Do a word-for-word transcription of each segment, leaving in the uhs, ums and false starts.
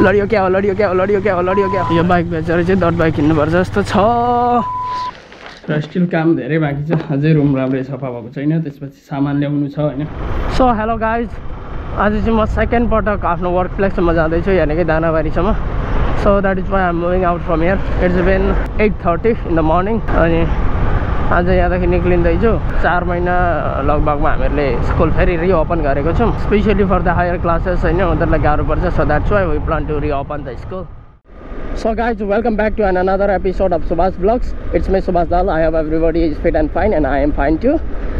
लडियो क्या हो लडियो क्या हो लडियो क्या हो लडियो क्या हो यो बाइक बेचेर चाहिँ डट बाइक किन्नुपर्छ जस्तो छ र स्टिल काम धेरै बाँकी छ अझै रुम राम्रै सफा भएको छैन त्यसपछि सामान ल्याउनु छ हैन सो हेलो गाइज आज चाहिँ म सेकेन्ड पटक आफ्नो वर्क प्लेसमा जाँदैछु यानि कि दानाबारीसम्म so that is why I am moving out from here it's been eight thirty in the morning अनि आज यहाँदेखि निक्लिँदैछु चार महिना लगभगमा हामीहरूले स्कुल फेरि रिओपन गरेको छौँ specially for the higher classes होइन उनीहरूलाई गाह्रो पर्छ so that's why we plan to reopen the school So guys, welcome back to another episode of Subhash Vlogs. It's me Subhash Dal. I hope everybody is fit and fine and I am fine too.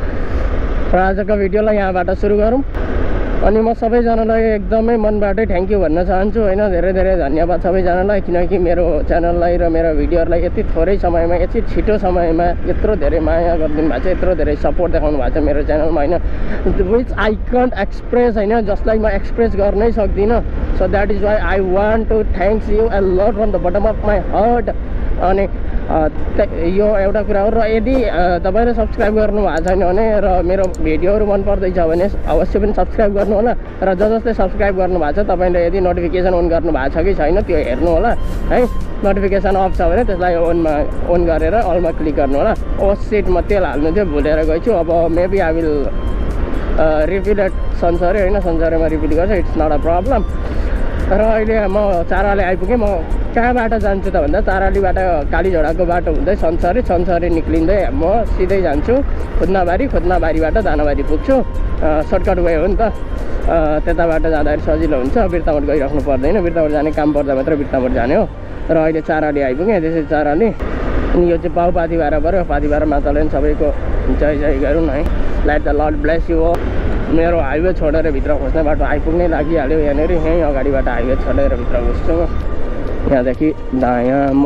र आजको भिडियोलाई यहाँबाट सुरु गरौँ अनि म सबैजनालाई एकदमै मनबाटै थ्याङ्क यू भन्न चाहन्छु होइन धेरै धेरै धन्यवाद सबैजनालाई किनकि मेरो च्यानललाई र मेरो भिडियोहरूलाई यति थोरै समयमा यति छिटो समयमा यत्रो धेरै माया गरिदिनु भएको छ यत्रो धेरै सपोर्ट देखाउनु भएको छ मेरो च्यानलमा होइन विच आई कान्ट एक्सप्रेस होइन जसलाई म एक्सप्रेस गर्नै सक्दिनँ so that is why I want to thanks you a lot from the bottom of my heart अनि यो एउटा कुरा हो र यदि तपाईँले सब्सक्राइब गर्नु भएको छैन भने र मेरो भिडियोहरू मन पर्दैछ भने अवश्य पनि सब्सक्राइब गर्नु होला र ज जसले सब्सक्राइब गर्नु भएको छ तपाईँले यदि नोटिफिकेसन अन गर्नु भएको छ कि छैन त्यो हेर्नु होला है नोटिफिकेसन अफ छ भने त्यसलाई ओनमा अन गरेर अलमा क्लिक गर्नु होला ओ सेट म तेल हाल्नु थियो भुलेर गएछु अब maybe I will repeat at संसारै होइन संसारैमा रिपिट गर्छु इट्स नट अ प्रब्लम र अहिले म चाराले आइपुगेँ म कहाँबाट जान्छु त भन्दा चारालीबाट कालीझोडाको बाटो हुँदै संसारै संसारै निक्लिँदै म सिधै जान्छु खुद्नाबारी खुद्नाबारीबाट दानाबारी पुग्छु सर्टकट वे हो नि त त्यताबाट जाँदाखेरि सजिलो हुन्छ बिर्तामोड गइराख्नु पर्दैन बिर्तामोड जाने काम पर्दा मात्र बिर्तामोड जाने हो र अहिले चाराली आइपुगेँ त्यसै चाराली अनि यो चाहिँ पाउपाती भएर पऱ्यो पाती भएर माताले सबैको जय जय गरौँ है light the lord bless you हो मेरो हाइवे छोडेर भित्र खोज्ने बाटो आइपुग्नै लागिहाल्यो यहाँनिर यहीँ अगाडिबाट हाइवे छोडेर भित्र घुस्छु म यहाँदेखि दायाँ म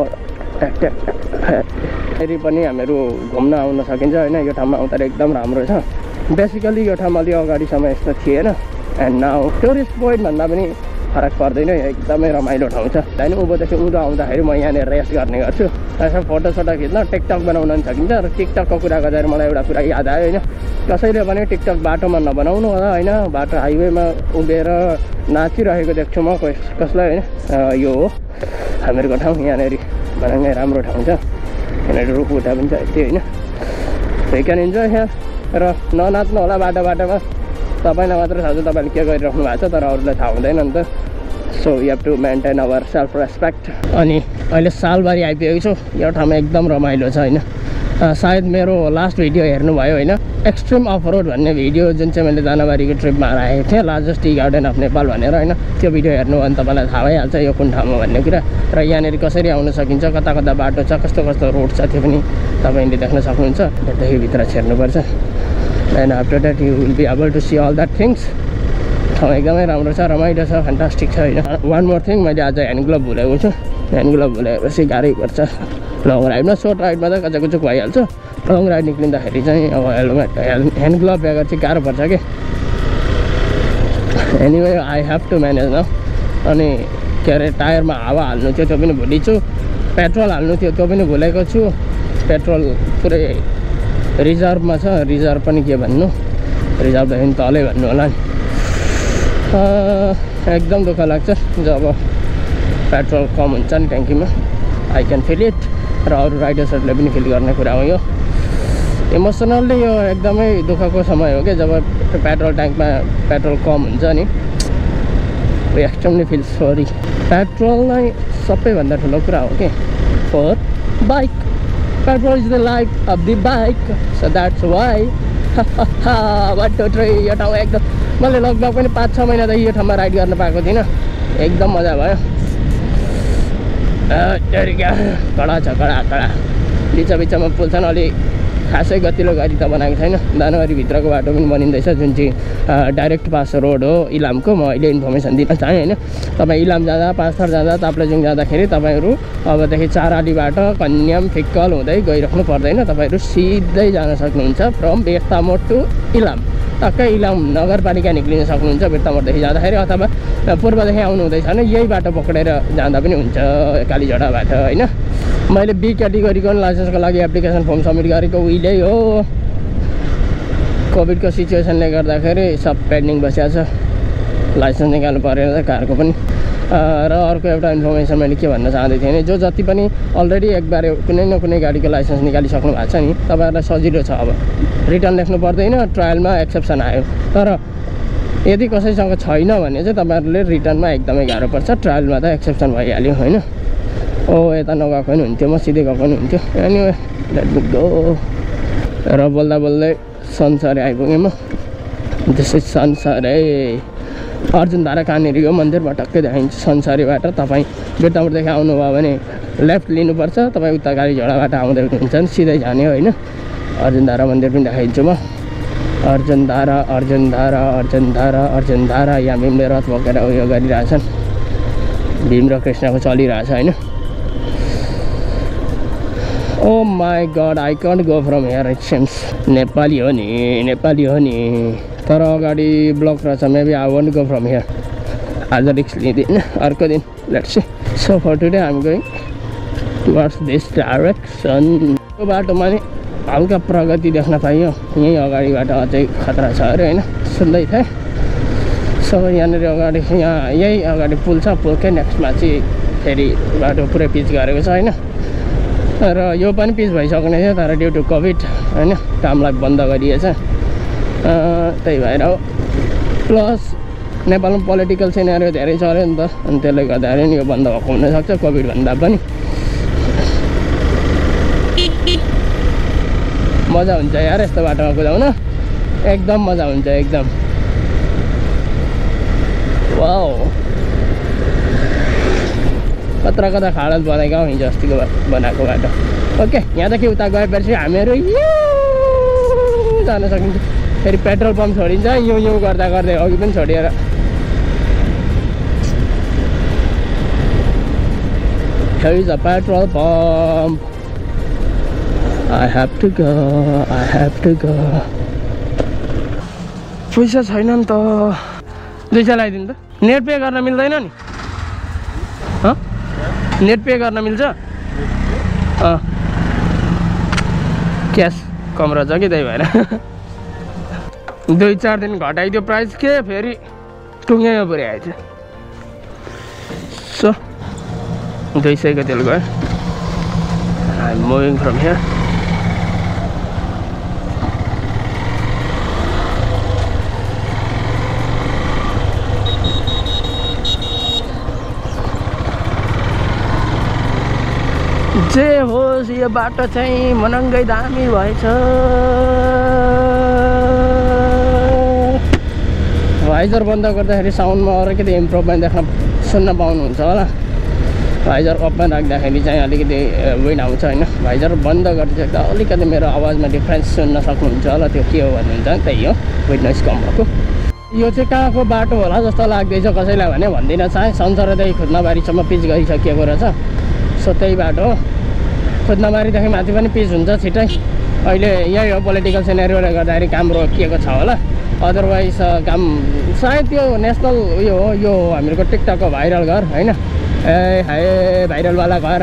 फेरि पनि हामीहरू घुम्न आउन सकिन्छ होइन यो ठाउँमा आउँदा एकदम राम्रो छ बेसिकली यो ठाउँमा अलि अगाडिसम्म यस्तो थिएन एन्ड नाउ टुरिस्ट पोइन्ट भन्दा पनि फरक पर्दैन एकदमै रमाइलो ठाउँ छ होइन उँभोदेखि उँधो आउँदाखेरि म यहाँनिर रेस्ट गर्ने गर्छु त्यसमा फोटोसोटो खिच्न टिकटक बनाउन पनि सकिन्छ र टिकटकको कुरा गर्दाखेरि मलाई एउटा कुरा याद आयो होइन कसैले भने टिकटक बाटोमा नबनाउनु होला होइन बाटो हाइवेमा उभिएर नाचिरहेको देख्छु म कस कसलाई होइन यो हो हामीहरूको ठाउँ यहाँनिर भनौँ राम्रो ठाउँ छ यहाँनिर रुख बुट्टा पनि छ यति होइन यु क्यान इन्जोय हियर र ननाच्नु होला बाटो बाटोमा तपाईँलाई मात्र थाहा छ तपाईँले के गरिराख्नु भएको छ तर अरूलाई थाहा हुँदैन नि त so you have to maintain our self respect अनि अहिले सालबारी आइपुगेको छु यो ठाउँमा एकदम रमाइलो छ होइन सायद मेरो लास्ट भिडियो हेर्नुभयो होइन एक्सट्रिम अफ रोड भन्ने भिडियो जुन चाहिँ मैले दानाबारीको ट्रिपमा राखेको थिएँ largest tea garden of Nepal भनेर होइन त्यो भिडियो हेर्नु भने तपाईँलाई थाहा भइहाल्छ यो कुन ठाउँमा भन्ने कुरा र यहाँनिर कसरी आउन सकिन्छ कता कता बाटो छ कस्तो कस्तो रोड छ त्यो पनि तपाईँले देख्न सक्नुहुन्छ त्यहाँदेखि भित्र छेर्नुपर्छ and after that you will be able to see all that things ठाउँ एकदमै राम्रो छ रमाइलो छ फ्यान्टास्टिक छ होइन वान मोर थिङ मैले आज ह्यान्ड ग्लोभ भुलेको छु ह्यान्ड ग्लोभ भुलेपछि गाह्रै पर्छ लङ राइडमा सोर्ट राइडमा त कचाकुचुक भइहाल्छ लङ राइड निक्लिँदाखेरि चाहिँ अब हेलमेट ह्यान्ड ग्लोभ बेगर चाहिँ गाह्रो पर्छ कि anyway I have to manage न अनि के अरे टायरमा हावा हाल्नु थियो त्यो पनि भुलिछु पेट्रोल हाल्नु थियो त्यो पनि भुलेको छु पेट्रोल पुरै रिजर्भमा छ रिजर्भ पनि के भन्नु रिजर्भदेखि तलै भन्नु होला नि एकदम दुःख लाग्छ जब पेट्रोल कम हुन्छ नि ट्याङ्कीमा आई क्यान फिल इट र अरू राइडर्सहरूले पनि फिल गर्ने कुरा हो यो इमोसनल्ली यो एकदमै दुःखको समय हो क्या जब पेट्रोल ट्याङ्कमा पेट्रोल कम हुन्छ नि we extremely feel sorry petrol नै सबैभन्दा ठुलो कुरा हो कि for bike petrol is the life of the bike so that's why one two three यो ठाउँ एकदम मैले लगभग पनि पाँच छ महिनादेखि यो ठाउँमा राइड गर्न पाएको थिइनँ एकदम मजा भयो कडा छ कडा कडा बिच बिचमा पुल्छन् अलि खासै गतिलो गाडी त बनाएको छैन दानाबारीभित्रको बाटो पनि बनिँदैछ जुन चाहिँ डाइरेक्ट पास रोड हो इलामको म अहिले इन्फर्मेसन दिन चाहेँ होइन तपाईँ इलाम जाँदा पाँचथर जाँदा ताप्लेजुङ जाँदाखेरि तपाईँहरू अबदेखि चारालीबाट कन्याम फिक्कल हुँदै गइराख्नु पर्दैन तपाईँहरू सिधै जान सक्नुहुन्छ फ्रम बिर्तामोड टु इलाम टक्कै इलाम नगरपालिका निक्लिन सक्नुहुन्छ बिर्तामोडदेखि जाँदाखेरि अथवा पूर्वदेखि आउनु हुँदैछ भने यही बाटो पक्रेर जाँदा पनि हुन्छ कालीझोडाबाट होइन मैले बी क्याटेगोरीको लाइसेन्सको लागि एप्लिकेसन फर्म सब्मिट गरेको उहिले हो कोभिडको सिचुएसनले गर्दाखेरि सब पेन्डिङ बसिएको छ लाइसेन्स निकाल्नु परेन कारको पनि। र अर्को एउटा इन्फर्मेसन मैले के भन्न चाहँदै थिएँ भने जो जति पनि अलरेडी एकबार कुनै न कुनै गाडीको लाइसेन्स निकालिसक्नु भएको छ नि तपाईँहरूलाई सजिलो छ। अब रिटर्न लेख्नु पर्दैन, ट्रायलमा एक्सेप्सन आयो। तर यदि कसैसँग छैन भने चाहिँ तपाईँहरूले रिटर्नमा एकदमै गाह्रो पर्छ, ट्रायलमा त एक्सेप्सन भइहाल्यो होइन। ओ यता नगएको नि हुन्थ्यो, म सिधै गएको नि हुन्थ्यो। अनि लेट मी गो। र बोल्दा बोल्दै संसारै आइपुगेँ म। त्यसै संसारै अर्जुनधारा कहाँनिर हो मन्दिर भटक्कै देखाइन्छ संसारीबाट। तपाईँ बेतामोडदेखि आउनुभयो भने लेफ्ट लिनुपर्छ, तपाईँ उता गाडी झोडाबाट आउँदै हुनुहुन्छ भने सिधै जाने होइन। अर्जुनधारा मन्दिर पनि देखाइदिन्छु म। अर्जुनधारा अर्जुनधारा अर्जुनधारा अर्जुनधारा यहाँ भीमले रथ बोकेर उयो गरिरहेछन्, भीम र कृष्णको चलिरहेछ होइन। Oh my god I can't go from here it seems. Nepali हो नि, नेपाली हो नि, तर अगाडि ब्लक रहेछ। Maybe I won't go from here. आज रिक्स लिँदिनँ, अर्को दिन let's see. So for today I am going towards this direction. यो बाटोमा नि हल्का प्रगति देख्न पाइयो, यहीँ अगाडिबाट अझै खतरा छ अरे होइन, सुन्दै थिएँ। सो यहाँनिर अगाडि यहाँ यही अगाडि पुल छ, पुलकै नेक्स्टमा चाहिँ फेरि बाटो पुरै पिच गरेको छ होइन। र यो पनि पिच भइसक्ने थियो तर ड्यु टु कोभिड होइन कामलाई बन्द गरिएछ, त्यही भएर हो। प्लस नेपालमा पोलिटिकल सिनेरियो धेरै चल्यो नि त, अनि त्यसले गर्दाखेरि नि यो बन्द भएको हुनसक्छ कोभिड भन्दा पनि। मजा हुन्छ यार यस्तो बाटोमा कुदाउन, एकदम मजा हुन्छ एकदम। वाउ कत्रा कता खाडल बनाएको हिजो अस्तिको बनाएको बाटो। ओके यहाँदेखि उता गएपछि हामीहरू यो जान सकिन्छ। फेरि पेट्रोल पम्प छोडिन्छ, यौँ यौँ गर्दा गर्दै अघि पनि छोडिएर। Here is a petrol pump. I have to go, I have to go. पैसा छैन नि त, दुई सय लगाइदिनु त। नेट पे गर्न मिल्दैन नि? हँ नेट पे गर्न मिल्छ? अँ क्यास कम रहेछ कि त्यही भएर दुई चार दिन घटाइदियो प्राइस के फेरि टुङ्गैमा पुर्याएछ। सो दुई सयको तेल गयो। I am moving from here. जे होस् यो बाटो चाहिँ मनङ्गै दामी भएछ। भाइजर बन्द गर्दाखेरि साउन्डमा अलिकति इम्प्रुभमेन्ट देख्न सुन्न पाउनुहुन्छ होला। भाइजर अपमा राख्दाखेरि चाहिँ अलिकति विन आउँछ होइन। भाइजर बन्द गरिदिँदा अलिकति मेरो आवाजमा डिफ्रेन्स सुन्न सक्नुहुन्छ होला। त्यो के हो भन्नुहुन्छ त्यही हो, विथ नोइज कम भएको। यो चाहिँ कहाँको बाटो होला जस्तो लाग्दैछ कसैलाई भने भन्दिनँ। चाहिँ संसारदेखि खुद्नाबारीसम्म पिच गरिसकिएको रहेछ। सो त्यही बाटो हो। खुद्नाबारीदेखि माथि पनि पिच हुन्छ छिट्टै। अहिले यही हो पोलिटिकल सिनेरियोले गर्दाखेरि काम रोकिएको छ होला। अदरवाइज काम सायद त्यो नेसनल उयो हो। यो हो हामीहरूको टिकटकको भाइरल घर होइन। ए हाय भाइरलवाला घर।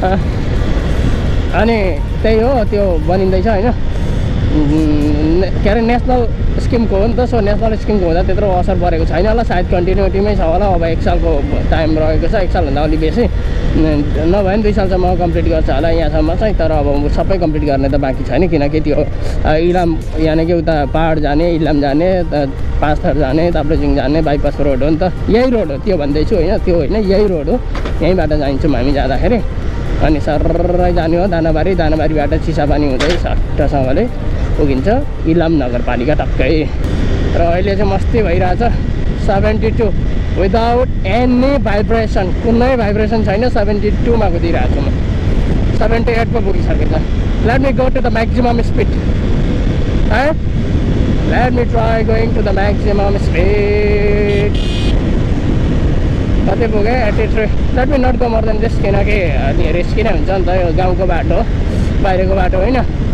अनि त्यही हो, त्यो बनिँदैछ होइन। के अरे नेसनल स्किमको हो नि त। सो नेसनल स्किमको हुँदा त्यत्रो असर परेको छैन होला। सायद कन्टिन्युटीमै छ होला। अब एक सालको टाइम रहेको छ, एक सालभन्दा अलिक बेसी नभए पनि दुई सालसम्म कम्प्लिट गर्छ होला यहाँसम्म चाहिँ। तर अब सबै कम्प्लिट गर्ने त बाँकी छैन, किनकि त्यो इलाम यानि कि उता पहाड जाने, इलाम जाने, पाँचथर जाने, ताप्लेजुङ जाने बाइपास रोड हो नि त। यही रोड हो त्यो भन्दैछु होइन, त्यो होइन यही रोड हो। यहीँबाट जान्छौँ हामी जाँदाखेरि। अनि सर्रै जाने हो दानाबारी, दानाबारीबाट चिसापानी हुँदै सट्टसँगले पुगिन्छ इलाम नगरपालिका टक्कै। र अहिले चाहिँ मस्ती भइरहेछ। Seventy two without any vibration, कुनै भाइब्रेसन छैन। सेभेन्टी टूमा कुदिरहेको छु म। सेभेन्टी एटमा पुगिसकेको छ। Let me go to the maximum speed है। Let me try going to the maximum speed. कति पुगेँ? Eighty three. Let me not go more than this, किनकि अनि रिस्की नै हुन्छ नि त। यो गाउँको बाटो हो, बाहिरको बाटो होइन।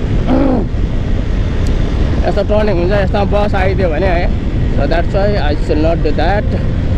यस्तो टर्निङ हुन्छ, यस्तोमा बस आइदियो भने है। So that's why I should not do that.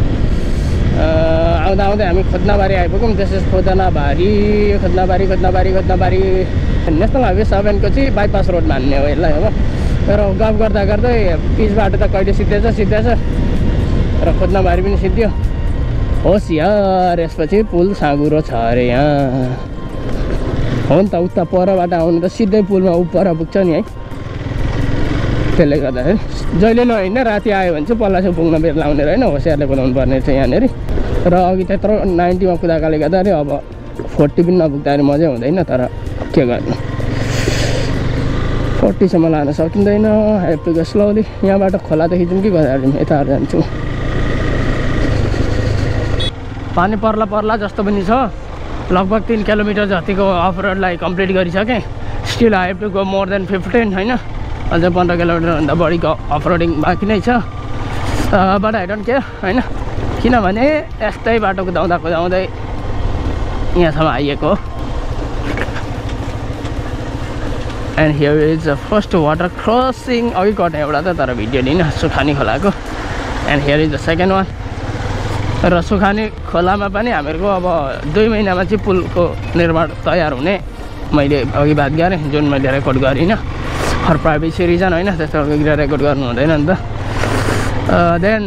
आउँदा आउँदै हामी खुद्नाबारी आइपुग्यौँ। This is Khudnabari, Khudnabari Khudnabari Khudnabari. National highway सेभेनको चाहिँ बाइपास रोड मान्ने हो यसलाई। अब तर गफ गर्दा गर्दै पिच बाटो त कहिले सिद्धेछ सिद्धेछ। र खोज्नबारी पनि सिद्धियो। होस् यार यसपछि पुल साँगुरो छ अरे यहाँ। हो नि त उता परबाट आउनु त सिधै पुलमा उपर पुग्छ नि है। त्यसले गर्दाखेरि जहिले नहिँड्न राति आयो भने चाहिँ पल्लासम्म पुग्न बेर लाउने रहेन, होसियारले कुदाउनु पर्ने चाहिँ यहाँनिर। र अघि त्यत्रो नाइन्टीमा कुदाएकोले गर्दाखेरि अब फोर्टी पनि नपुग्दाखेरि मजै हुँदैन, तर के गर्नु फोर्टीसम्म लान सकिँदैन। Have to go slowly. यहाँबाट खोलादेखि जाउँ कि गोदावरी यता जान्छु। पानी पर्ला पर्ला जस्तो पनि छ। लगभग तीन किलोमिटर जतिको अफ रोडलाई कम्प्लिट गरिसकेँ। Still I have to go more than fifteen होइन, अझै पन्ध्र किलोमिटरभन्दा बढीको अफ रोडिङ बाँकी नै छ। बट आई डोन्ट केयर होइन, किनभने यस्तै बाटो कुदाउँदा कुदाउँदै यहाँसम्म आइएको हो। And here is the first water crossing. अघि कटेँ एउटा त, तर भिडियो लिन सुखानी खोलाको। And here is the second one. र सुखानी खोलामा पनि हामीहरूको अब दुई महिनामा चाहिँ पुलको निर्माण तयार हुने मैले अघि बात गरेँ, जुन मैले रेकर्ड गरिनँ फर प्राइभेसी रिजन होइन, त्यस्तो रेकर्ड गर्नु हुँदैन नि त। देन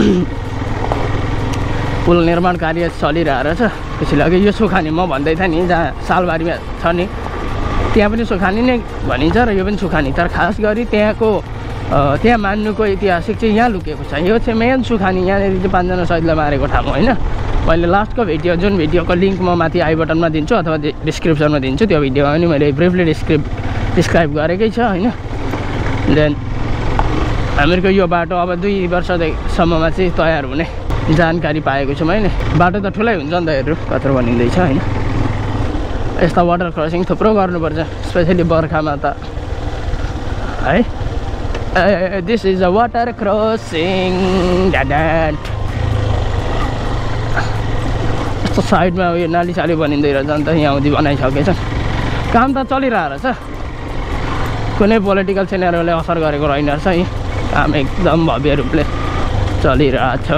पुल निर्माण कार्य चलिरहेको छ। त्यसैले अघि यो सुखानी म भन्दै थिएँ नि, जहाँ सालबारीमा छ नि त्यहाँ पनि सुखानी नै भनिन्छ र यो पनि सुखानी। तर खास गरी त्यहाँको त्यहाँ मान्नुको ऐतिहासिक चाहिँ यहाँ लुकेको छ। यो चाहिँ मेन सुखानी, यहाँनिर चाहिँ पाँचजना शहीदलाई मारेको ठाउँ होइन। मैले लास्टको भिडियो जुन भिडियोको लिङ्क म माथि आई बटनमा दिन्छु अथवा डिस्क्रिप्सनमा दिन्छु, त्यो भिडियोमा पनि मैले ब्रिफली डिस्क्रिप डिस्क्राइब गरेकै छ होइन। देन हामीहरूको यो बाटो अब दुई वर्षसम्ममा चाहिँ तयार हुने जानकारी पाएको छु मैले। बाटो त ठुलै हुन्छ नि त, हेर्नु कत्रो बनिँदैछ होइन। यस्ता वाटर क्रसिङ थुप्रो गर्नुपर्छ, स्पेसली बर्खामा त है। This is a water crossing dad. यस्तो साइडमा उयो नाली साली बनिँदै रहेछ नि त, यहाँ आउँदै बनाइसकेछ। काम त चलिरहेको रहेछ, कुनै पोलिटिकल सिनेरियोले असर गरेको रहेन रहेछ। यी काम एकदम भव्य रूपले चलिरहेछ।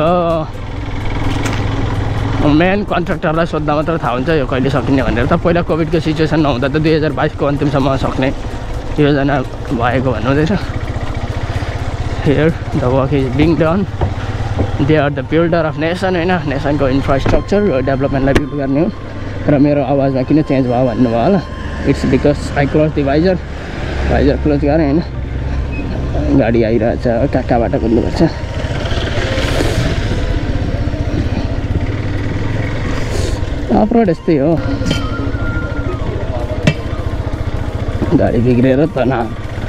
मेन कन्ट्र्याक्टरलाई सोद्धा मात्र थाहा हुन्छ यो कहिले सकिने भनेर। त पहिला कोभिडको सिचुएसन नहुँदा त दुई हजार बाइसको अन्तिमसम्म सक्ने योजना भएको भन्नुहुँदैछ। Here the work is being done. They are the builder of nation होइन, नेसनको इन्फ्रास्ट्रक्चर डेभलपमेन्टलाई बिल्ड गर्ने हो। र मेरो आवाजमा किन चेन्ज भयो भन्नुभयो होला, it's because I close the visor visor close गरेँ होइन। गाडी आइरहेछ, कहाँ कहाँबाट कुद्नुपर्छ। अफ रोड यस्तै हो, गाडी बिग्रेर त न।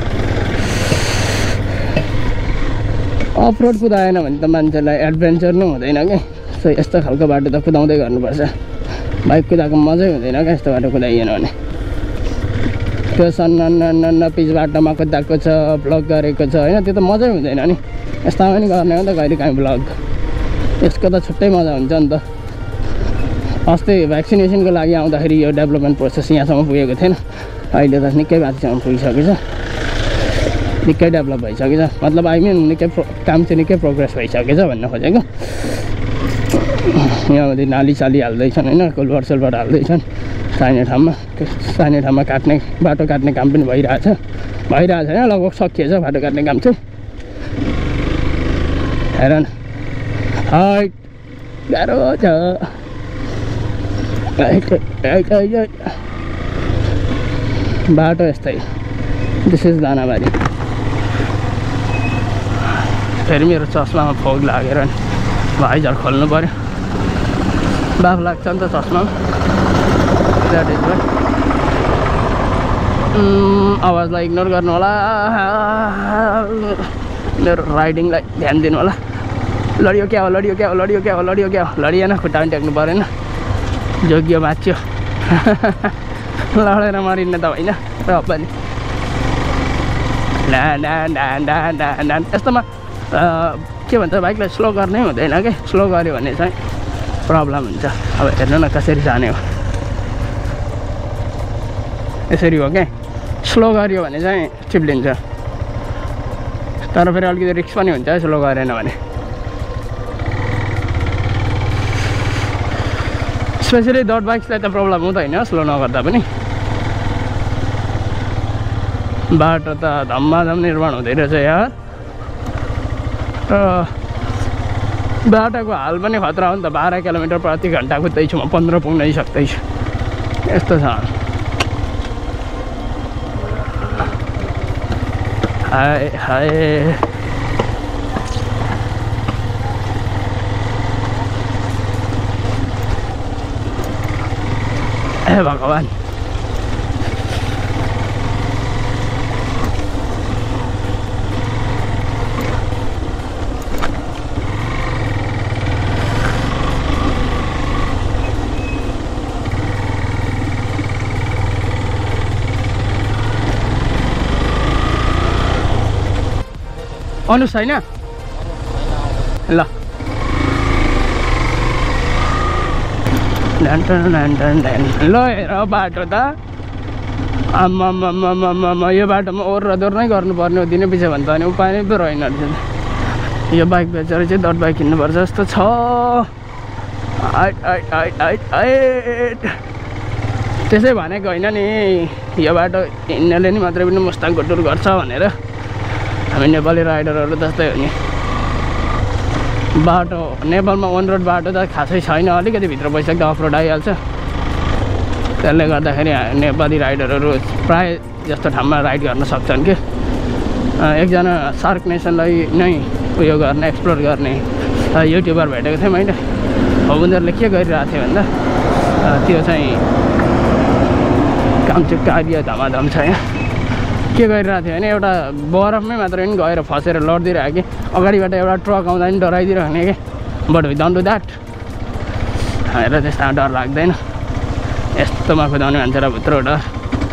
अफ रोड कुदाएन भने त मान्छेलाई एडभेन्चर नै हुँदैन क्या। सो यस्तो खालको बाटो त कुदाउँदै गर्नुपर्छ। बाइक कुदाएको मजै हुँदैन क्या यस्तो बाटो कुदाइएन भने। त्यो सन्न पिच बाटोमा कुदाएको छ, ब्लग गरेको छ होइन, त्यो त मजै हुँदैन नि। यस्तामा पनि गर्ने हो नि त कहिले काहीँ ब्लग। यसको त छुट्टै मजा हुन्छ नि त। अस्ति भ्याक्सिनेसनको लागि आउँदाखेरि यो डेभलपमेन्ट प्रोसेस यहाँसम्म पुगेको थिएन, अहिले त निकै माथिसम्म पुगिसकेको छ, निकै डेभलप भइसकेको छ। मतलब आई मिन निकै काम चाहिँ निकै प्रोग्रेस भइसकेको छ भन्न खोजेको। यहाँमध्ये नाली साली हाल्दैछन् होइन, कुलबाट सुलबाट हाल्दैछन् चाहिने ठाउँमा। चाहिने ठाउँमा काट्ने बाटो काट्ने काम पनि भइरहेछ भइरहेछ होइन, लगभग सकिएछ बाटो काट्ने काम चाहिँ। हेर न हाइट गाह्रो छ। बाटो यस्तै। This is Danabari. फेरि मेरो चस्मामा फोग लागेर नि भाइजर खोल्नु पऱ्यो, बाफ लाग्छ नि त चस्मा। That is what. आवाजलाई इग्नोर गर्नु होला, मेरो राइडिङलाई ध्यान दिनु होला। लडियो क्या हो लडियो क्या हो लडियो क्या हो लडियो क्या हो लडिएन, खुट्टा पनि टेक्नु परेन, जोगियो बाँच्यो। लडेर मरिन्न त होइन र पनि। यस्तोमा के भन्छ, बाइकलाई स्लो गर्नै हुँदैन कि। स्लो गऱ्यो भने चाहिँ प्रब्लम हुन्छ। अब हेर्नु न कसरी जाने हो, यसरी हो क्या। स्लो गऱ्यो भने चाहिँ चिप्लिन्छ, तर फेरि अलिकति रिस्क पनि हुन्छ है स्लो गरेन भने। स्पेसली डट बाइक्सलाई त प्रब्लम हुँदैन स्लो नगर्दा पनि। बाटो त धम्माधम निर्माण हुँदै रहेछ यार। बाटोको हाल पनि खतरा हो नि त। बाह्र किलोमिटर प्रति घन्टा कुद्दैछु म, पन्ध्र पुग्नै सक्दैछु। यस्तो छ। हाय हाय हे भगवान्। अनुस छैन ल। ल हेर बाटो त आम्मामामामामा यो बाटोमा ओर र दोहोर नै गर्नुपर्ने हो दिने पछि भने त अनि उपाय नै पो रहेन रहेछ। यो बाइक बेचेर चाहिँ डट बाइक किन्नुपर्छ जस्तो छ। आइट आइट आइट आइट आइट त्यसै भनेको होइन नि, यो बाटो हिँड्नेले नि मात्रै पनि मुस्ताङको टुर गर्छ भनेर। हामी नेपाली राइडरहरू जस्तै हो नि। बाटो नेपालमा अन रोड बाटो त खासै छैन, अलिकति भित्र पैसाको अफ रोड आइहाल्छ। त्यसले गर्दाखेरि नेपाली राइडरहरू प्राय जस्तो ठाउँमा राइड गर्न सक्छन् कि। एकजना सार्क नेसनलाई नै उयो गर्ने, एक्सप्लोर गर्ने युट्युबर भेटेको थिएँ मैले। हो उनीहरूले के गरिरहेको थियो भन्दा त्यो चाहिँ काम चाहिँ कार्य धमाधम छ यहाँ। के गरिरहेको थियो भने एउटा बरफमै मात्रै पनि गएर फसेर लडिदिरहेको कि अगाडिबाट एउटा ट्रक आउँदा पनि डराइदिइरहने कि। But we don't do that. हामीलाई त्यस्तो डर लाग्दैन, यस्तोमा कुदाउने मान्छेलाई भित्र डर।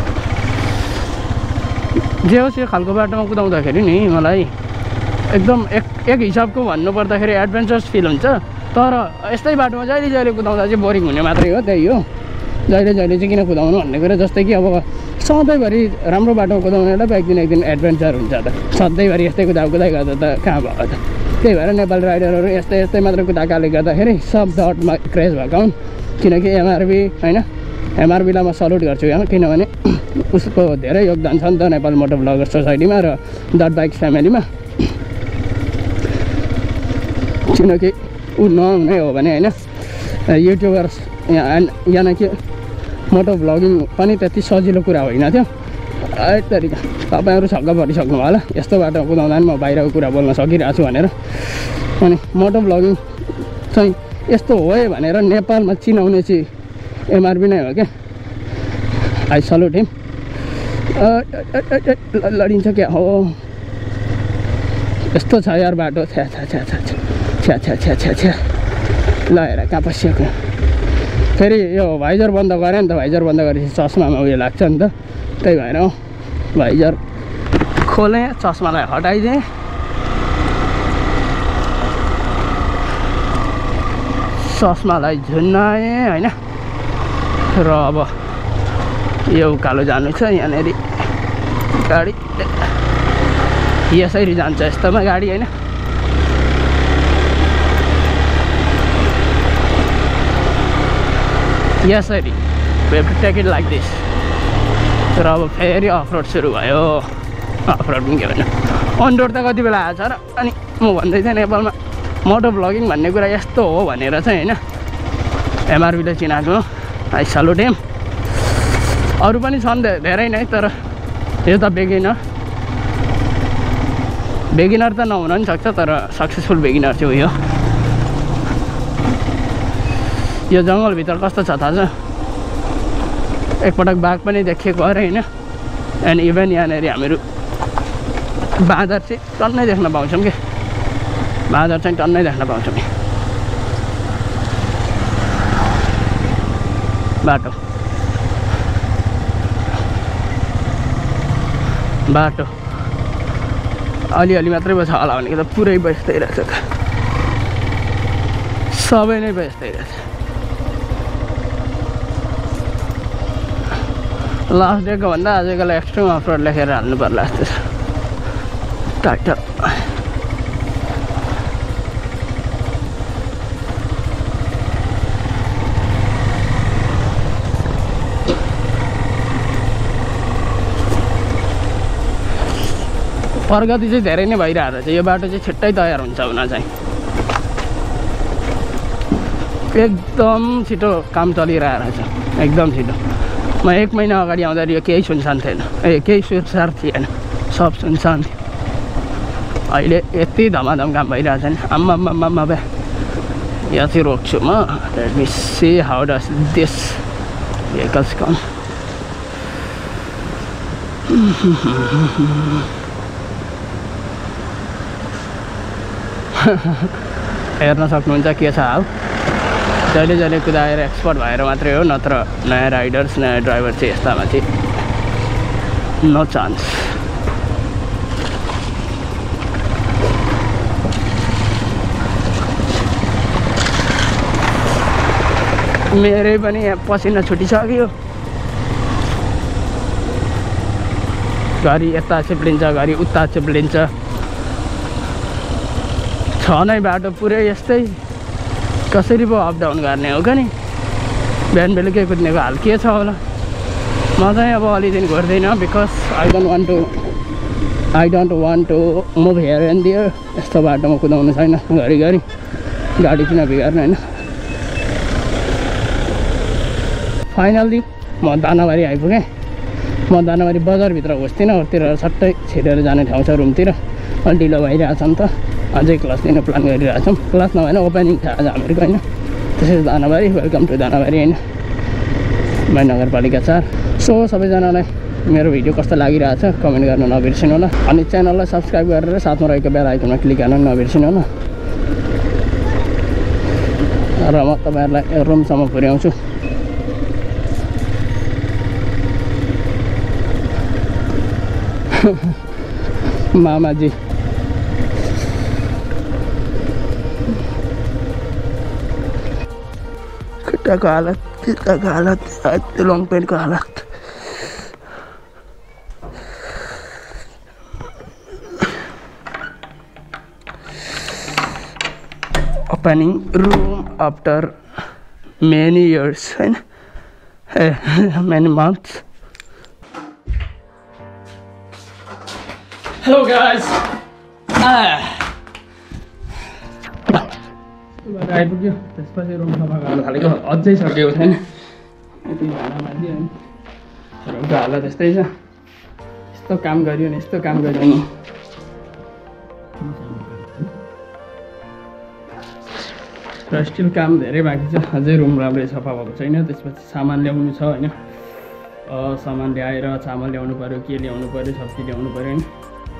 जे होस् यो खालको बाटोमा कुदाउँदाखेरि नि मलाई एकदम एक एक हिसाबको भन्नुपर्दाखेरि एडभेन्चरस फिल हुन्छ। तर यस्तै बाटोमा जहिले जहिले कुदाउँदा चाहिँ बोरिङ हुने मात्रै हो, त्यही हो। जहिले जहिले चाहिँ किन कुदाउनु भन्ने कुरा। जस्तै कि अब सधैँभरि राम्रो बाटोमा कुदाउनेलाई एक दिन एक दिन एडभेन्चर हुन्छ त। सधैँभरि यस्तै कुदा कुदाइ गर्दा त कहाँ भयो त। त्यही भएर नेपाली राइडरहरू यस्तै यस्तै मात्र कुदाएकाले गर्दाखेरि सब डटमा क्रेज भएको हुन्। किनकि एमआरबी होइन, एमआरबीलाई म सल्युट गर्छु यहाँ। किनभने उसको धेरै योगदान छ नि त नेपाल मोटर ब्लगर सोसाइटीमा र डट बाइक फ्यामिलीमा। किनकि ऊ नहुने हो भने होइन युट्युबर्स यहाँ यहाँ कि मोटो भ्लगिङ पनि त्यति सजिलो कुरा होइन थियो। एक तरिका तपाईँहरू छक्क परिसक्नु भयो होला यस्तो बाटो कुदाउँदा पनि म बाहिरको कुरा बोल्न सकिरहेको छु भनेर। अनि मोटो भ्लगिङ चाहिँ यस्तो हो है भनेर नेपालमा चिनाउने चाहिँ एमआरबी नै हो क्या। आई सल्युट हिम। लडिन्छ क्या हो यस्तो छ यार बाटो। छ्या छ्या छ्या छ्या छ्या छ्या छ्या छ्या छ्या ल हेर कहाँ पसिएको। फेरि यो भाइजर बन्द गरेँ नि त, भाइजर बन्द गरेपछि चस्मामा उयो लाग्छ नि त। त्यही भएर भाइजर खोलेँ, चस्मालाई हटाइदिएँ। चस्मालाई झुन्नाएँ होइन। र अब यो उकालो जानु छ। यहाँनिर गाडी यसरी जान्छ यस्तोमा गाडी होइन। यसरी we have to take it like this। तर अब फेरि अफ रोड सुरु भयो। अफ रोड पनि के भन्नु, अन रोड त कति बेला आएछ र। अनि म भन्दै थिएँ नेपालमा मोटो भ्लगिङ भन्ने कुरा यस्तो हो भनेर चाहिँ होइन। एमआरबीले चिनाएको आई सल्युट हिम। अरू पनि छन् धेरै नै, तर यो त बेगिनर बेगिनर त नहुन पनि सक्छ, तर सक्सेसफुल बेगिनर चाहिँ उयो। यो जङ्गलभित्र कस्तो छ थाहा छ? एकपटक बाघ पनि देखिएको अरे होइन। एन्ड इभन यहाँनिर हामीहरू बाँदर चाहिँ टन्नै देख्न पाउँछौँ कि। बाँदर चाहिँ टन्नै देख्न पाउँछौँ कि। बाटो बाटो अलिअलि मात्रै छ होला भनेको त पुरै व्यस्तै रहेछ त। सबै नै व्यस्तै रहेछ। लास्ट डेको भन्दा आजकल एक्सट्रिम अफ रोड लेखेर हाल्नु पर्ला जस्तो छ। टाइटल प्रगति चाहिँ धेरै नै भइरहेको छ। यो बाटो चाहिँ छिट्टै तयार हुन्छ हुन चाहिँ। एकदम छिटो काम चलिरहेको छ, एकदम छिटो। म एक महिना अगाडि आउँदाखेरि केही सुनसान थिएन, ए केही सुरसार थिएन, सब सुनसान थियो। अहिले यति धमाधम काम भइरहेछ नि, आम्मा आम्मा आम्मा बे। यहाँ चाहिँ रोक्छु म। Let me see how does this vehicles come. हेर्न सक्नुहुन्छ के छ हाल। जहिले जहिले कुदाएर एक्सपर्ट भएर मात्रै हो, नत्र नयाँ राइडर्स नयाँ ड्राइभर चाहिँ यस्तामा चाहिँ नो चान्स। मेरै पनि यहाँ पसिना छुटिसक्यो। घरि यता चिप्लिन्छ, घरि उता चिप्लिन्छ। छ नै बाटो पुरै यस्तै, कसरी पो अप डाउन गर्ने हो क्या नि। बिहान बेलुकै कुद्नेको हाल के छ होला। म चाहिँ अब अलिदिन घुर्दिनँ, because I don't want to I don't want to move here and there. यस्तो बाटोमा कुदाउनु छैन घरिघरि, गाडी किन बिगार्नु होइन। फाइनल्ली म दानाबारी आइपुगेँ। म दानाबारी बजारभित्र घुस्दिनँ, उतिर सट्टै छिरेर जाने ठाउँ छ रुमतिर। अलि ढिलो भइरहेछ नि त, अझै क्लास लिन प्लान गरिरहेछौँ। क्लास नभएन ओपनिङ छ आज हामीहरूको होइन। त्यसै दानाबारी, वेलकम टु दानाबारी होइन, महानगरपालिका चार। सो सबैजनालाई मेरो भिडियो कस्तो लागिरहेछ कमेन्ट गर्न नबिर्सिनु होला। अनि च्यानललाई सब्सक्राइब गरेर साथमा रहेको बेल आइकनमा क्लिक गर्न नबिर्सिनु होला। र म तपाईँहरूलाई रुमसम्म पुर्याउँछु। मामाजी खुट्टाको हालत, खुट्टाको हालत, लङ पेन्टको हालत। Opening room after many years होइन, मेनी मन्थ्स। हेलो गाइस, आइपुग्यो। त्यसपछि रुम सफा गर्न थालेको, अझै सकेको छैन। यति भाँडा माथि होइन, रुमको हालत यस्तै छ। यस्तो काम गरियो नि, यस्तो काम गरियो नि। र स्टिल काम धेरै बाँकी छ, अझै रुम राम्रै सफा भएको छैन। त्यसपछि सामान ल्याउनु छ होइन, सामान ल्याएर चामल ल्याउनु पऱ्यो, के ल्याउनु पऱ्यो, सब्जी ल्याउनु पऱ्यो होइन,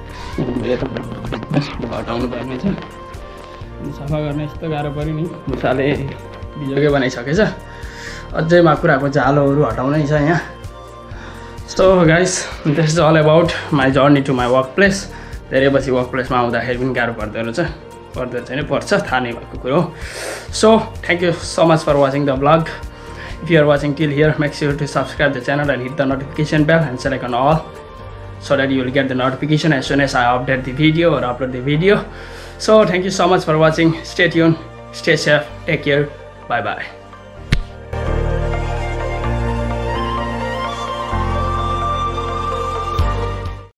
हटाउनु पर्ने छ। अनि सफा गर्न यस्तो गाह्रो पऱ्यो नि, मुसाले बिजोकै बनाइसकेछ। अझै माकुराको जालोहरू हटाउनै छ यहाँ। So guys, this is all about my journey to my work place. धेरै पछि वर्क प्लेसमा आउँदाखेरि पनि गाह्रो पर्दो रहेछ, पर्दो छैन, पर्छ, थाहा नै भएको कुरो हो। So thank you so much for watching the blog. If you are watching till here, make sure to subscribe the channel and hit the notification bell and select on all, so that you will get the notification as soon as I update the video or upload the video. So thank you so much for watching. Stay tuned, stay safe, take care, bye bye.